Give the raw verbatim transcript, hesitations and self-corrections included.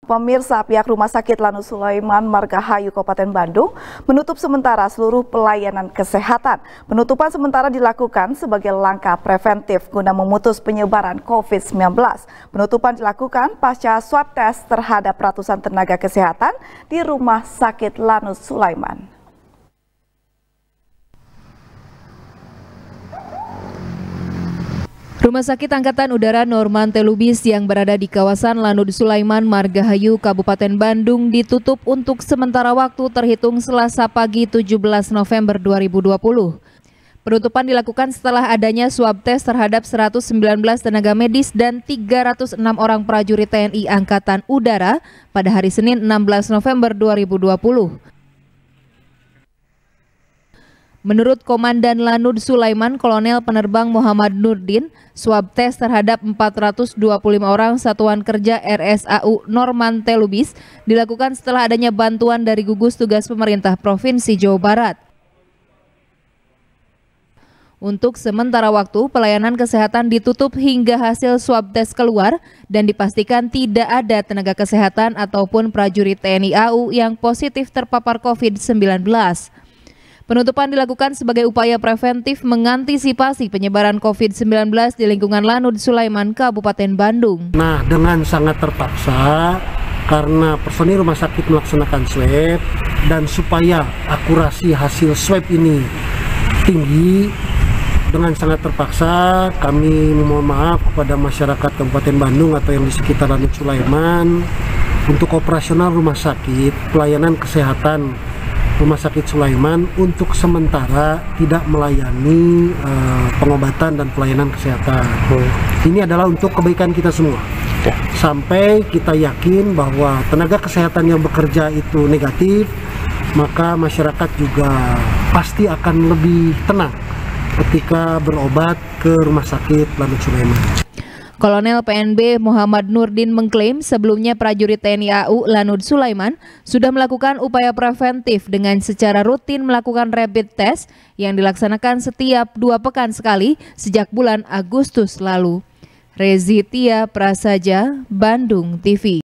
Pemirsa, pihak Rumah Sakit Lanud Sulaiman Margahayu Kabupaten Bandung menutup sementara seluruh pelayanan kesehatan. Penutupan sementara dilakukan sebagai langkah preventif guna memutus penyebaran COVID sembilan belas. Penutupan dilakukan pasca swab test terhadap ratusan tenaga kesehatan di Rumah Sakit Lanud Sulaiman. Rumah Sakit Angkatan Udara Norman Telubis yang berada di kawasan Lanud Sulaiman Margahayu Kabupaten Bandung ditutup untuk sementara waktu terhitung Selasa pagi tujuh belas November dua ribu dua puluh. Penutupan dilakukan setelah adanya swab tes terhadap seratus sembilan belas tenaga medis dan tiga ratus enam orang prajurit T N I Angkatan Udara pada hari Senin enam belas November dua ribu dua puluh. Menurut Komandan Lanud Sulaiman Kolonel Penerbang Muhammad Nurdin, swab tes terhadap empat ratus dua puluh lima orang satuan kerja R S A U Norman Telubis dilakukan setelah adanya bantuan dari gugus tugas pemerintah Provinsi Jawa Barat. Untuk sementara waktu, pelayanan kesehatan ditutup hingga hasil swab tes keluar dan dipastikan tidak ada tenaga kesehatan ataupun prajurit T N I A U yang positif terpapar COVID sembilan belas. Penutupan dilakukan sebagai upaya preventif mengantisipasi penyebaran COVID sembilan belas di lingkungan Lanud Sulaiman, Kabupaten Bandung. Nah, dengan sangat terpaksa karena personil rumah sakit melaksanakan swab dan supaya akurasi hasil swab ini tinggi, dengan sangat terpaksa kami mohon maaf kepada masyarakat Kabupaten Bandung atau yang di sekitar Lanud Sulaiman untuk operasional rumah sakit, pelayanan kesehatan Rumah Sakit Sulaiman untuk sementara tidak melayani uh, pengobatan dan pelayanan kesehatan. Hmm. Ini adalah untuk kebaikan kita semua. Ya. Sampai kita yakin bahwa tenaga kesehatan yang bekerja itu negatif, maka masyarakat juga pasti akan lebih tenang ketika berobat ke Rumah Sakit Lanud Sulaiman. Kolonel P N B Muhammad Nurdin mengklaim sebelumnya prajurit T N I A U Lanud Sulaiman sudah melakukan upaya preventif dengan secara rutin melakukan rapid test yang dilaksanakan setiap dua pekan sekali sejak bulan Agustus lalu. Rezitia Prasaja, Bandung T V.